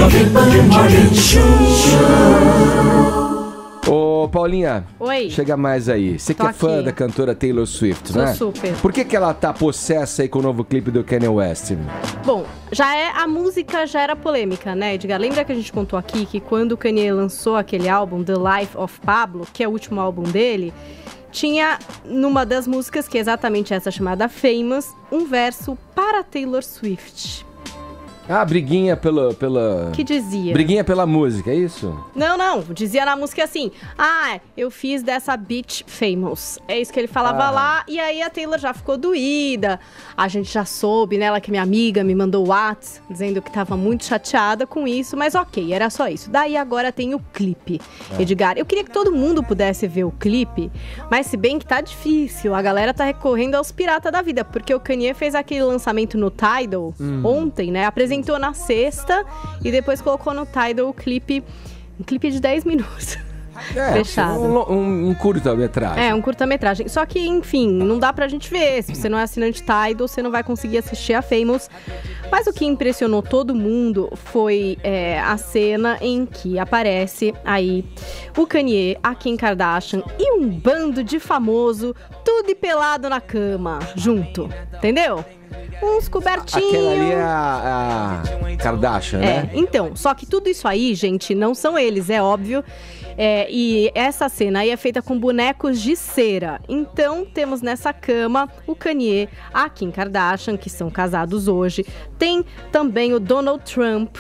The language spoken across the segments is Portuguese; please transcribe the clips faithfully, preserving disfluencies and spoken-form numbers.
Jovem Pan Morning Show. Ô, Paulinha. Oi. Chega mais aí. Você que é fã da cantora Taylor Swift, Sou né? super. Por que que ela tá possessa aí com o novo clipe do Kanye West? Bom, já é, a música já era polêmica, né, Edgar? Lembra que a gente contou aqui que quando o Kanye lançou aquele álbum, The Life of Pablo, que é o último álbum dele, tinha numa das músicas, que é exatamente essa chamada Famous, um verso para Taylor Swift. Ah, briguinha pela, pela... Que dizia? Briguinha pela música, é isso? Não, não. Dizia na música assim, ah, eu fiz dessa bitch famous. É isso que ele falava Ah. lá. E aí a Taylor já ficou doída. A gente já soube, né? Ela que minha amiga me mandou o WhatsApp dizendo que tava muito chateada com isso. Mas ok, era só isso. Daí agora tem o clipe, É. Edgar. Eu queria que todo mundo pudesse ver o clipe. Mas se bem que tá difícil. A galera tá recorrendo aos piratas da vida. Porque o Kanye fez aquele lançamento no Tidal Hum. ontem, né? Apresentou na sexta e depois colocou no Tidal o clipe, um clipe de dez minutos. É, Fechado. Um, um, um curta-metragem. É, um curta-metragem. Só que, enfim, não dá pra gente ver. Se você não é assinante Tidal, você não vai conseguir assistir a Famous. Mas o que impressionou todo mundo foi é, a cena em que aparece aí o Kanye, a Kim Kardashian e um bando de famoso, tudo pelado na cama, junto. Entendeu? Uns cobertinhos. Aquela ali é a, a Kardashian, É, né? então, só que tudo isso aí, gente, não são eles, é óbvio. É, e essa cena aí é feita com bonecos de cera. Então, temos nessa cama o Kanye, a Kim Kardashian, que são casados hoje. Tem também o Donald Trump.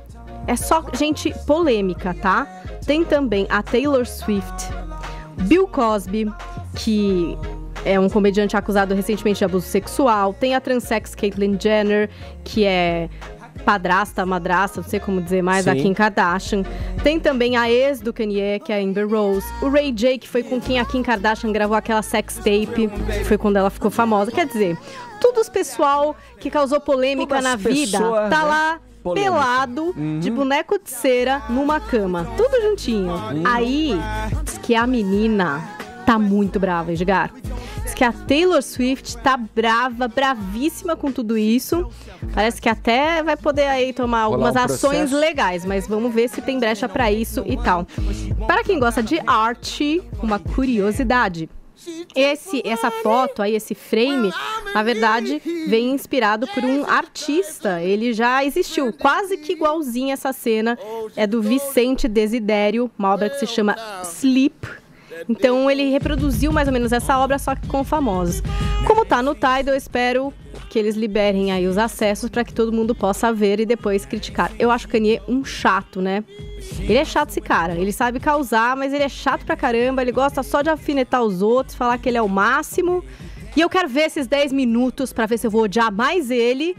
É só gente polêmica, tá? Tem também a Taylor Swift, Bill Cosby, que é um comediante acusado recentemente de abuso sexual. Tem a transex Caitlyn Jenner, que é padrasta, madrasta, não sei como dizer mais, Sim. a Kim Kardashian. Tem também a ex do Kanye, que é a Amber Rose. O Ray J, que foi com quem a Kim Kardashian gravou aquela sex tape, que foi quando ela ficou famosa. Quer dizer, todos os pessoal que causou polêmica Todas na as vida, pessoas, tá né? lá Polêmica. pelado, Uhum. de boneco de cera, numa cama. Tudo juntinho. Aí, diz que a menina tá muito brava, Edgar. Diz que a Taylor Swift tá brava, bravíssima com tudo isso. Parece que até vai poder aí tomar algumas um ações processo. legais, mas vamos ver se tem brecha pra isso e tal. Para quem gosta de arte, uma curiosidade. Esse, essa foto aí, esse frame, na verdade, vem inspirado por um artista. Ele já existiu, quase que igualzinho essa cena. É do Vicente Desidério, uma obra que se chama Sleep. Então ele reproduziu mais ou menos essa obra, só que com famosos. Como tá no Tidal, eu espero que eles liberem aí os acessos para que todo mundo possa ver e depois criticar. Eu acho o Kanye um chato, né? Ele é chato esse cara, ele sabe causar, mas ele é chato pra caramba, ele gosta só de alfinetar os outros, falar que ele é o máximo. E eu quero ver esses dez minutos pra ver se eu vou odiar mais ele.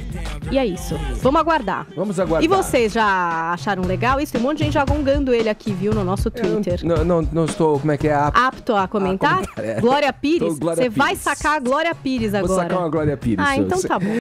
E é isso, vamos aguardar. Vamos aguardar. E vocês já acharam legal isso? Tem um monte de gente já gongando ele aqui, viu, no nosso Twitter. Eu não, não, não estou, como é que é? A... Apto a comentar? comentar, é. Glória Pires? Tô Glória Você vai Pires. sacar a Glória Pires agora. Vou sacar uma Glória Pires. Ah, então Você- tá bom.